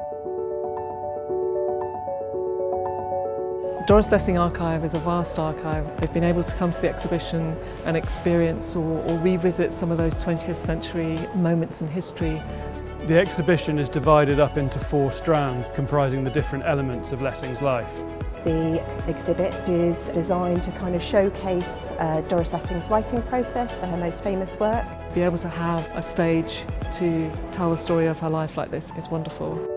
The Doris Lessing archive is a vast archive. They've been able to come to the exhibition and experience or revisit some of those 20th century moments in history. The exhibition is divided up into 4 strands comprising the different elements of Lessing's life. The exhibit is designed to kind of showcase Doris Lessing's writing process for her most famous work. Be able to have a stage to tell the story of her life like this is wonderful.